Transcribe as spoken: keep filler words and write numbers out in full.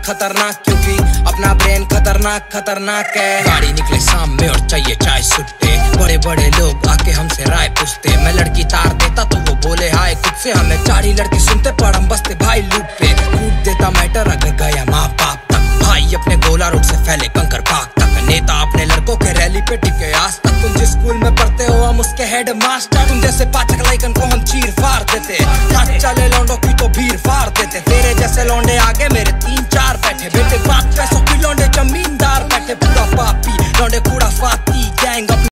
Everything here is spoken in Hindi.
खतरनाक, क्योंकि अपना ब्रेन खतरनाक खतरनाक है। गाड़ी निकले शाम में और चाहिए चाय सुट्टे, बड़े बड़े लोग आके हमसे राय पूछते। मैं लड़की तार देता तो वो बोले हाय खुद से, हमें चारी लड़के सुनते पर हम बसते भाई लूप पे। कूट देता मैटर अगर गया माँ बाप तक, भाई अपने गोला रोड से फैले कंकर पाक तक। नेता अपने लड़कों के रैली पे टिके आज तक। तुम जिस स्कूल में पढ़ते हो हम उसके हेड मास्टर, तुम जैसे पाचक लाइकन को हम चीर फाड़ देते। हाथ चले लौंडों